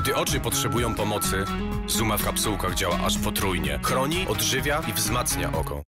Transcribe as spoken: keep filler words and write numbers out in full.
Gdy oczy potrzebują pomocy, Zuma w kapsułkach działa aż potrójnie. Chroni, odżywia i wzmacnia oko.